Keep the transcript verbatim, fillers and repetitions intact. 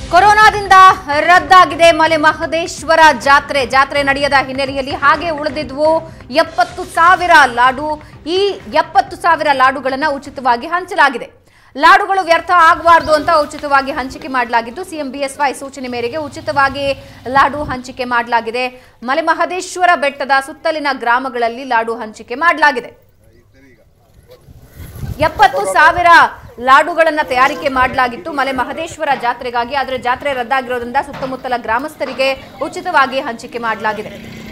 ಕೊರೋನಾದಿಂದ ರದ್ದಾಗಿದೆ ಮಲೆ ಮಹದೇಶ್ವರ ಜಾತ್ರೆ ಜಾತ್ರೆ ನಡೆಯದ ಹಿನ್ನೆಲೆಯಲ್ಲಿ ಹಾಗೆ ಉಳಿದಿದ್ವು ಎಪ್ಪತ್ತು ಸಾವಿರ ಲಾಡು ಈ ಎಪ್ಪತ್ತು ಸಾವಿರ ಲಾಡುಗಳನ್ನು ಉಚಿತವಾಗಿ ಹಂಚಲಾಗಿದೆ ಲಾಡುಗಳು ವ್ಯರ್ಥ ಆಗಬಾರದು ಅಂತ ಉಚಿತವಾಗಿ ಹಂಚಿಕೆ ಮಾಡಲಾಗಿದ್ದು ಸಿಎಂ ಬಿಎಸ್ವೈ ಸೂಚನೆ ಮೇರೆಗೆ ಉಚಿತವಾಗಿ ಲಾಡು ಹಂಚಿಕೆ ಮಾಡಲಾಗಿದೆ ಮಲೆ ಮಹದೇಶ್ವರ ಬೆಟ್ಟದ ಸುತ್ತಲಿನ ಗ್ರಾಮಗಳಲ್ಲಿ ಲಾಡು ಹಂಚಿಕೆ ಮಾಡಲಾಗಿದೆ ಎಪ್ಪತ್ತು ಸಾವಿರ ಲಾಡುಗಳನ್ನು ತಯಾರಿಕೆ ಮಾಡಲಾಗಿತ್ತು ಮಲೆ ಮಹದೇಶ್ವರ ಜಾತ್ರೆಗಾಗಿ ಆದರೆ ಜಾತ್ರೆ ರದ್ದಾಗಿರೋದ್ರಿಂದ ಸುತ್ತಮುತ್ತಲ ಗ್ರಾಮಸ್ಥರಿಗೆ ಉಚಿತವಾಗಿ ಹಂಚಿಕೆ ಮಾಡಲಾಗಿದೆ।